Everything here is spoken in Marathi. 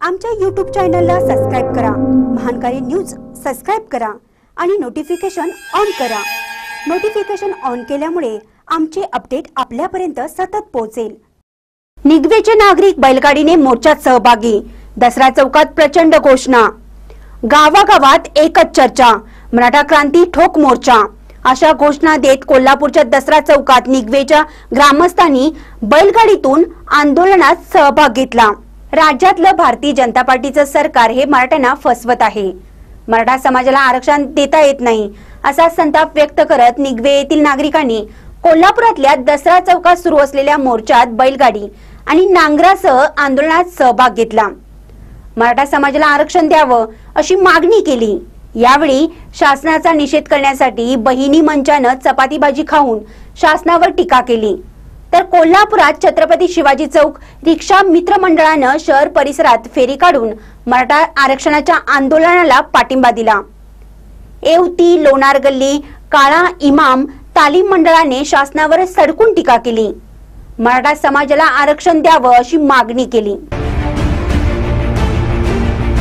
आमच्या YouTube चॅनलला सबस्क्राइब करा, महानकारी न्यूज सबस्क्राइब करा आणि नोटिफिकेशन ऑन करा। नोटिफिकेशन ऑन केल्यामुळे आमचे अपडेट आपल्यापर्यंत सतत पोहोचेल। निगवेचे नागरिक बैलगाडीने मोर्चात सहभागी, दसरा चौकात प्रचंड घोषणा, गावागावात एकच चर्चा, मराठा क्रांती ठोक मोर्चा अशा घोषणा देत कोल्हापूरच्या दसरा चौकात निगवेच्या ग्रामस्थांनी बैलगाडीतून आंदोलनात सहभाग घेतला। राज्यातलं भारतीय जनता पार्टीचं सरकार हे मराठ्यांना फसवत आहे, मराठा समाजाला आरक्षण देता येत नाही असा संताप व्यक्त करत निगवे येथील नागरिकांनी कोल्हापुरातल्या दसरा चौकात सुरू असलेल्या मोर्चात बैलगाडी आणि नांगरासह आंदोलनात सहभाग घेतला। मराठा समाजाला आरक्षण द्यावं अशी मागणी केली। यावेळी शासनाचा निषेध करण्यासाठी बहिणी मंचानं चपाती भाजी खाऊन शासनावर टीका केली, तर कोल्हापुरात छत्रपती शिवाजी चौक रिक्षा मित्र मंडळानं शहर परिसरात फेरी काढून मराठा आरक्षणाच्या आंदोलनाला पाठिंबा दिला। येवती, लोणार गल्ली, काळा इमाम तालीम मंडळाने शासनावर सडकून टीका केली, मराठा समाजाला आरक्षण द्यावं अशी मागणी केली।